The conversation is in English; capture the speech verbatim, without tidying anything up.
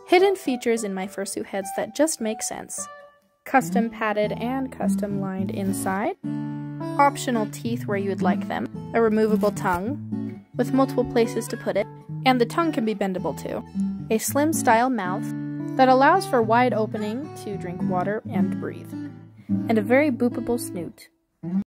Hidden features in my fursuit heads that just make sense. Custom padded and custom lined inside. Optional teeth where you would like them. A removable tongue with multiple places to put it. And the tongue can be bendable too. A slim style mouth that allows for wide opening to drink water and breathe. And a very boopable snoot.